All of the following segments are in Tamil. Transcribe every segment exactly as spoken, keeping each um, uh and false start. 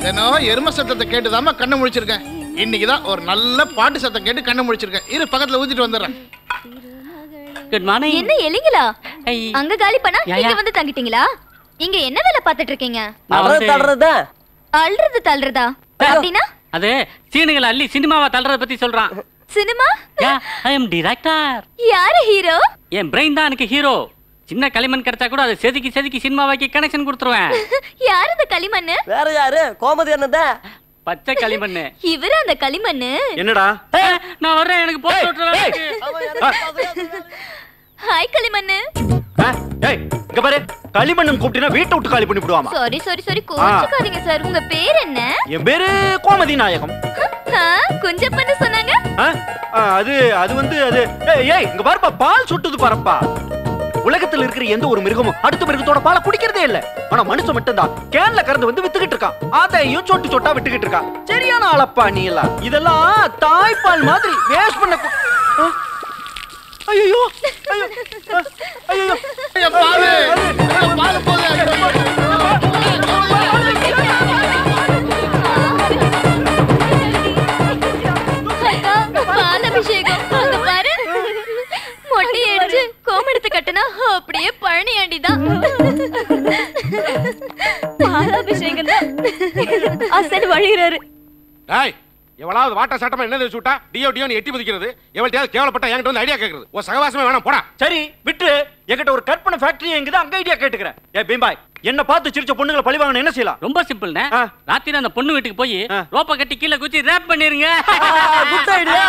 தினம் எரும சத்தத்தை கேட்டுதாம கண்ணை முழிச்சிருக்கேன். இன்னைக்குதான் ஒரு நல்ல பாட்டு சத்தம் கேட்டு கண்ணை முழிச்சிருக்கேன். இரு பக்கத்துல ஊத்திட்டு வந்துடுறேன். Good morning. என்ன எலிங்களா? அங்க காலி பண்ணா இங்க வந்து தங்கிட்டீங்களா? இங்க என்ன வேலை பார்த்துட்டு இருக்கீங்க? அல்றது தள்ளுறதா? அல்றது தள்ளுறதா அப்படின்னா? அது சீனுகளை அள்ளி சினிமாவை தள்ளுறத பத்தி சொல்றான். சினிமா? Yeah, I am director. யாரு ஹீரோ? என் பிரெயின் தான் எனக்கு ஹீரோ. சின்ன களிமண் கிடைச்சா கூட அதை செதுக்கி செதுக்கி சினிமாவாக்கி கனெக்ஷன் கொடுத்துருவேன். யாரு அந்த களிமண்ணு? வேற யாரு? கோமதி அண்ணன். பச்சை களிமண்ணு. இவரு அந்த களிமண்ணு. என்னடா? நான் வர்றேன், எனக்கு போட்டு விட்டுறேன். ஹாய் களிமண்ணு. ஏய் இங்க பாரு, களிமண்ணன் கூப்பிட்டினா வீட்டை விட்டு காலி பண்ணி விடுவாமா. சாரி சாரி சாரி கோச்சுக்காதீங்க சார். உங்க பேர் என்ன? என் பேரு கோமதி நாயகம். குஞ்சப்பன்னு சொன்னாங்க. அது அது வந்து அது ஏய் இங்க பாருப்பா, பால் சுட்டுது பாருப்பா. உலகத்துல இருக்கிற எந்த ஒரு மிருகமும் அடுத்த மிருகத்தோட பாலை குடிக்கிறதே இல்ல. ஆனா மனுஷன் மட்டும்தான் கேன்ல கறந்து வந்து வித்துக்கிட்டு இருக்கான். அதையும் சொட்டு சொட்டா விட்டுக்கிட்டு இருக்கான். சரியான ஆளப்பா நீ எல்லாம். இதெல்லாம் தாய்ப்பால் மாதிரி வேஸ்ட் பண்ண. ஐயோ ஐயோ ஐயோ பாலு பாலு போகுது. பால் அபிஷேகம் அங்க பாரு. மொட்டை அடிச்சு கோமெடுத்து கட்டுனா அப்படியே பழனி ஆண்டிதான். பால் அபிஷேகம் தான் அசல் வழிகிறாரு. டேய் எவளாவது வாட்டா சட்டமா என்ன தெரிஞ்சு விட்டா டியோ டியோன்னு எட்டி மதிக்கிறது, எவள்கிட்டயாவது கேவலப்பட்டா என்கிட்ட வந்து ஐடியா கேட்கறது. ஒரு சகவாசமே வேணாம் போடா. சரி விட்டு, என்கிட்ட ஒரு கற்பனை ஃபேக்டரி எங்குது, அங்க ஐடியா கேட்டுக்கிறேன். ஏ பீம்பாய், என்ன பார்த்து சிரிச்ச பொண்ணுங்களை பழி வாங்கணும் என்ன செய்யலாம்? ரொம்ப சிம்பிள்ண்ணே. ராத்திரி அந்த பொண்ணு வீட்டுக்கு போய் ரோப்ப கட்டி கீழே குச்சி ரேப் பண்ணிருங்க. Good idea.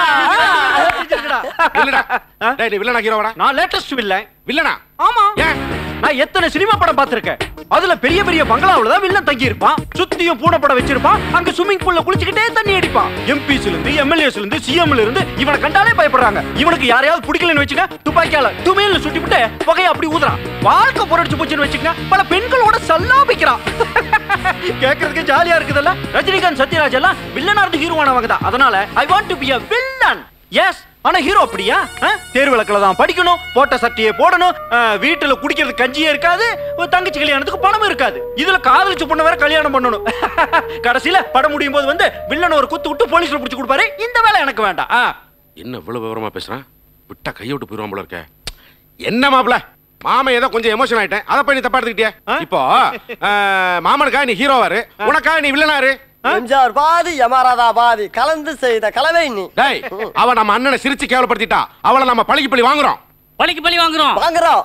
இல்லடா டேய், நீ வில்லனா ஹீரோவாடா? நான் லேட்டஸ்ட் வில்லன். வில்லனா? ஆமா. ஏன்? நான் எத்தனை சினிமா படம் பார்த்திருக்கேன். அதுல பெரிய பெரிய பங்களாவுல தான் வில்லன் தங்கி இருப்பான். சுத்தியும் பூனை படம் வச்சிருப்பான். அங்க ஸ்விமிங் பூல்ல குளிச்சிட்டே தண்ணி அடிப்பான். எம்பிஸ்ல இருந்து எம்எல்ஏஸ்ல இருந்து சிஎம்ல இருந்து இவனை கண்டாலே பயப்படுறாங்க. இவனுக்கு யாரையாவது பிடிக்கலன்னு வச்சுக்க துப்பாக்கியால துமையில சுட்டிவிட்டு புகையை அப்படி ஊதுறான். வாழ்க்கை புரட்சி போச்சுன்னு வச்சுக்க பல பெண்களோட சல்லாபிக்கிறான். கேட்கறதுக்கு ஜாலியா இருக்குதுல்ல. ரஜினிகாந்த் சத்யராஜ் எல்லாம் வில்லனா இருந்து ஹீரோவானவங்க தான். அதனால I want to be a villain. Yes, ஆனா ஹீரோ அப்படியா? தேர்வுலக்கல தான் படிக்கணும், போட்ட சட்டையை போடணும், வீட்டுல குடிக்கிறது கஞ்சியே இருக்காது, தங்கச்சி கல்யாணத்துக்கு பணமும் இருக்காது. இதுல காதலிச்சு பொண்ணு வேற கல்யாணம் பண்ணணும். கடைசியில படம் முடியும் போது வந்து வில்லன் ஒரு குத்து விட்டு போலீஸ்ல பிடிச்சு கொடுப்பாரு. இந்த வேலை எனக்கு வேண்டாம். என்ன இவ்வளவு விவரமா பேசுறான்? விட்டா கையை விட்டு போயிருவான் போல இருக்க. என்ன மாப்பிள, மாமன் ஏதோ கொஞ்சம் எமோஷன் ஆயிட்டேன், அதை போய் நீ தப்பா எடுத்துக்கிட்டியா? இப்போ மாமனுக்கா நீ ஹீரோவாரு, உனக்கா நீ வில்லனாரு. எம்ஜிஆர் பாதி யமராதா பாதி கலந்து செய்த கலவை நீ. டேய், அவ நம்ம அண்ணனை சிரிச்சு கேவலப்படுத்திட்டா. அவளை நம்ம பழிக்கு பழி வாங்குறோம். பழிக்கு பழி வாங்குறோம் வாங்குறோம்.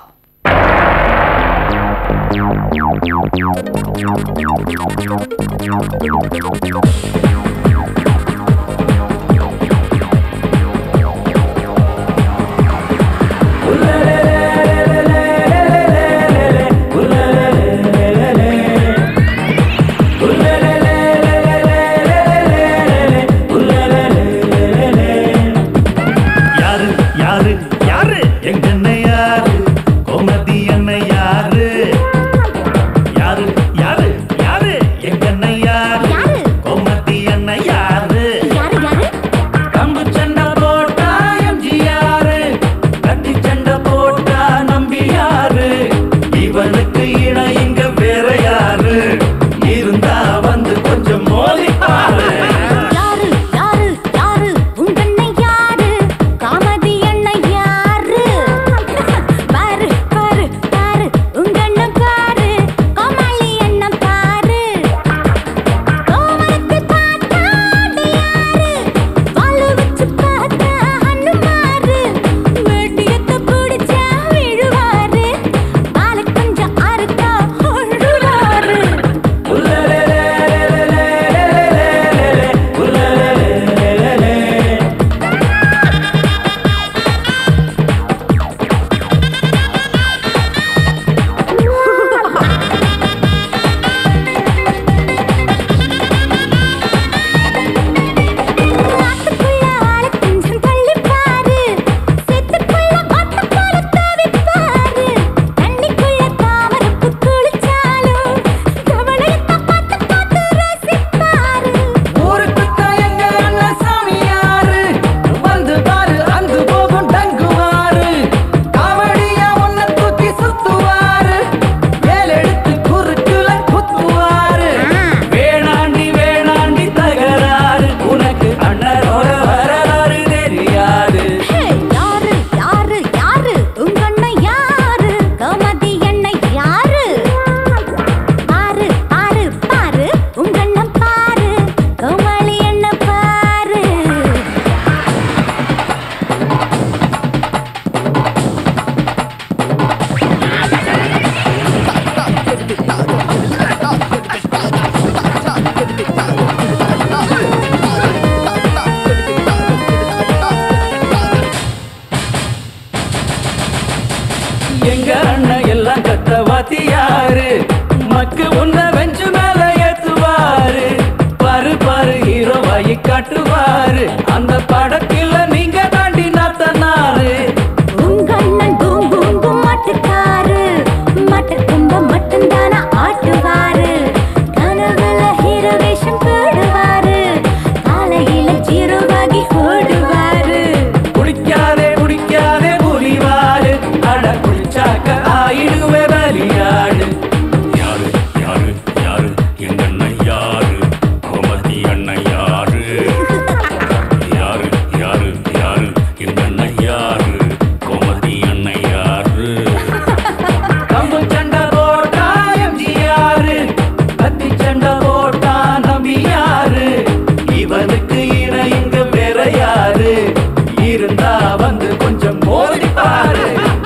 Gomathi மட்டும் தானா ஆட்டுவாரு கனவுல ஹீரோ வேஷம் போடுவாரு காலையில ஜீரோவாகி ஓடுவாரு குடிக்காதே குடிக்காதே புலிவாரு அட குடிச்சாக்க ஆயிடுவே பலியாடு யாரு யாரு யாரு எங்க அண்ணன் யாரு கோமதி அண்ணன் யாரு யாரு யாரு யாரு எங்க அண்ணன் யாரு கோமதி அண்ணன் யாரு கம்பு சண்டை போட்டா எம்ஜிஆரு கத்தி சண்டை போட்டா நம்பியாரு இவனுக்கு இணை இங்க வேற யாரு இருந்தா வந்து கொஞ்சம் மோதி பாரு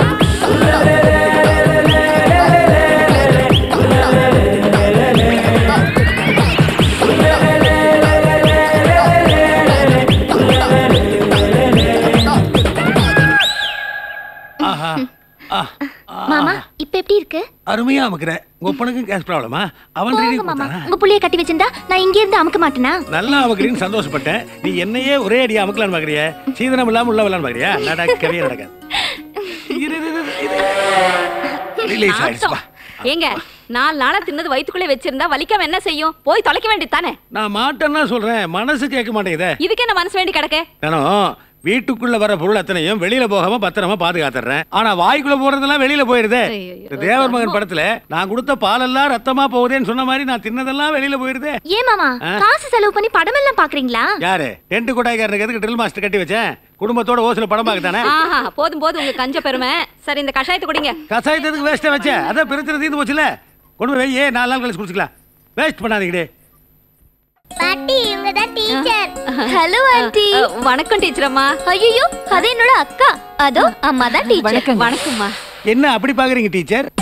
மாமா இப்ப எப்படி இருக்கு? அருமையா அமுக்குறேன். ஒப்பனுக்கும் கேஸ் ப்ராப்ளமா? அவன் ரெடி கொடுத்தானா? உங்க புள்ளைய கட்டி வச்சிருந்தா நான் இங்க இருந்து அமுக்க மாட்டேனா? நல்லா அமுக்குறீன்னு சந்தோஷப்பட்டேன். நீ என்னையே ஒரே அடி அமுக்கலான்னு பாக்குறியா? சீதனம் இல்லாம உள்ள வரலான்னு பாக்குறியா? நடக்கவே நடக்காது. ரிலீஸ் ஆயிடுச்சுப்பா. ஏங்க நாலு நாளா தின்னது வயித்துக்குள்ளே வச்சிருந்தா வலிக்காம என்ன செய்யும்? போய் தொலைக்க வேண்டியது தானே? நான் மாட்டேன்னா சொல்றேன், மனசு கேட்க மாட்டேங்குதே. இதுக்கு என்ன மனசு வேண்டி கிடக்கு? நானும் வீட்டுக்குள்ள வர பொருள் அத்தனையும் வெளியில போகாம பத்திரமா பாதுகாத்துறேன். ஆனா வாய்க்குள்ள போறதெல்லாம் வெளியில போயிருதே. தேவர் மகன் படத்துல நான் கொடுத்த பாலெல்லாம் ரத்தமா போகுதேன்னு சொன்ன மாதிரி நான் தின்னதெல்லாம் வெளியில போயிருதே. ஏன் மாமா காசு செலவு பண்ணி படம் எல்லாம் பாக்குறீங்களா? யாரு டென்ட் கொட்டாய்க்காரனுக்கு எதுக்கு ட்ரில் மாஸ்டர் கட்டி வச்சேன்? குடும்பத்தோட ஓசில படம் பார்க்கத்தானே. ஆஹா போதும் போதும் உங்க கஞ்ச பெருமை. சரி இந்த கஷாயத்தை குடிங்க. கஷாயத்துக்கு வேஸ்டா வச்சேன். அதான் பிரச்சனை தீர்ந்து போச்சுல. கொண்டு போய் ஏ நாலு நாள் கழிச்சு குடிச்சுக்கலாம். வேஸ்ட் பண்ணாதீங்கடே. பாட்டி இவங்க தான் டீச்சர். Hello aunty. வணக்கம் டீச்சர் அம்மா. ஐயோ அது என்னோட அக்கா. அதோ அம்மா தான் டீச்சர். வணக்கம்மா. என்ன அப்படி பாக்குறீங்க டீச்சர்?